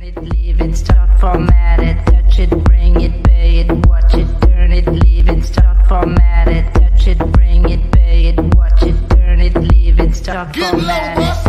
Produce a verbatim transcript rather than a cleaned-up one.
it, leave it, start, format it, touch it, bring it, pay it, watch it, turn it, leave it, start, format it, touch it, bring it, pay it, watch it, turn it, leave it, start, format it.